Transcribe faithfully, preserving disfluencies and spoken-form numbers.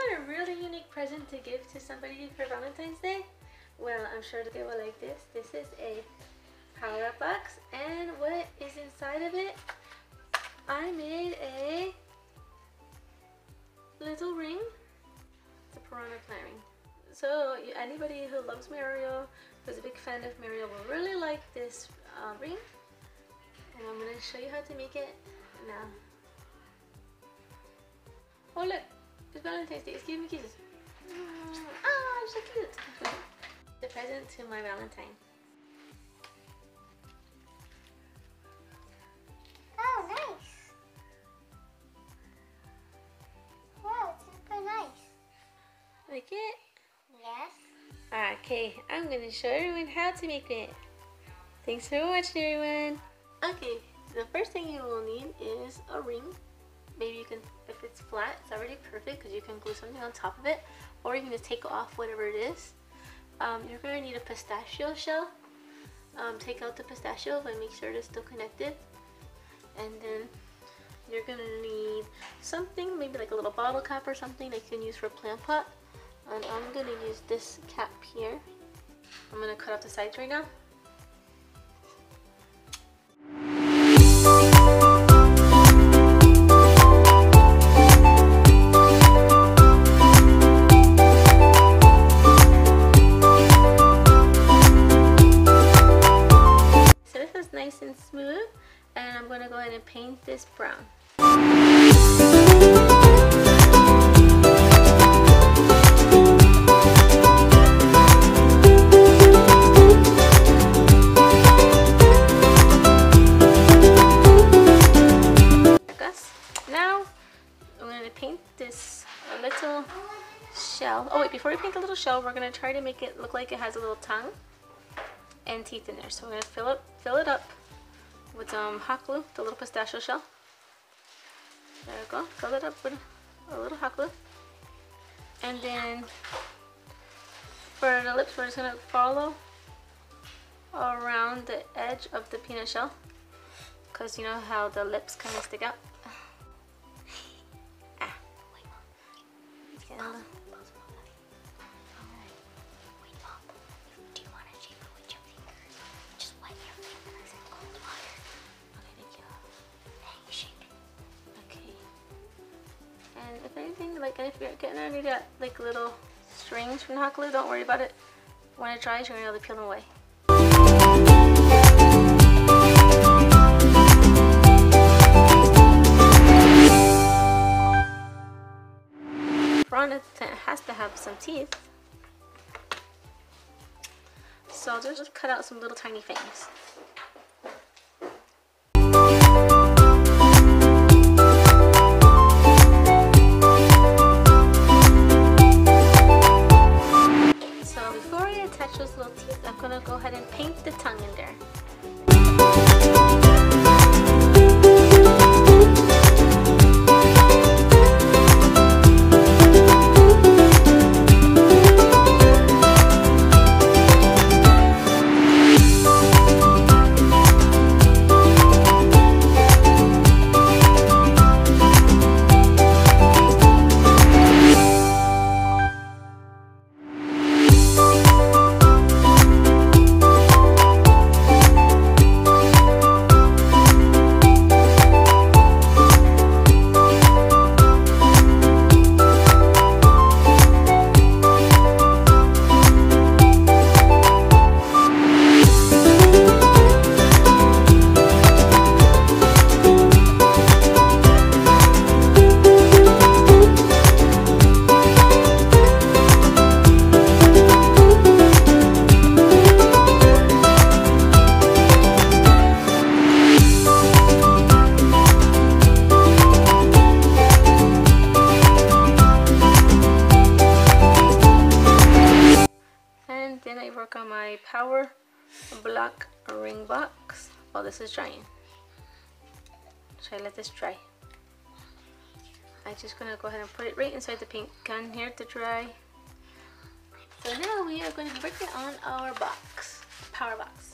want a really unique present to give to somebody for Valentine's Day? Well, I'm sure that they will like this. This is a power up box, and what is inside of it? I made a little ring. It's a Piranha plant ring. So anybody who loves Mario, who's a big fan of Mario, will really like this uh, ring. And I'm going to show you how to make it now. Oh look, it's Valentine's Day. It's giving me kisses. Ah, you're so cute. The present to my Valentine. Oh, nice. Wow, it's super nice. Like it? Yes. Okay, I'm going to show everyone how to make it. Thanks for watching, everyone. Okay, the first thing you will need is a ring. Maybe you can, if it's flat, it's already perfect because you can glue something on top of it, or you can just take off whatever it is. Um, you're going to need a pistachio shell. Um, take out the pistachio, but make sure it's still connected. And then you're going to need something, maybe like a little bottle cap or something that you can use for a plant pot. And I'm going to use this cap here. I'm going to cut off the sides right now. Nice and smooth, and I'm going to go ahead and paint this brown. Now I'm going to paint this little shell. Oh wait, before we paint the little shell, we're going to try to make it look like it has a little tongue and teeth in there. So we're going to fill it, fill it up with um, hot glue, the little pistachio shell. There we go. Fill it up with a little hot glue. And then for the lips, we're just going to follow around the edge of the peanut shell, because you know how the lips kind of stick out. Ah, wait, it's getting a little. If anything, like if you're getting under that like little strings from the hot glue, don't worry about it. When it dries, you're gonna be able to peel them away. Piranha has to have some teeth, so just cut out some little tiny fangs. Those little teeth, I'm gonna go ahead and paint the tongue in there. Work on my power block ring box while this is drying. Should I let this dry? I'm just gonna go ahead and put it right inside the paint gun here to dry. So now we are going to be working on our box, power box.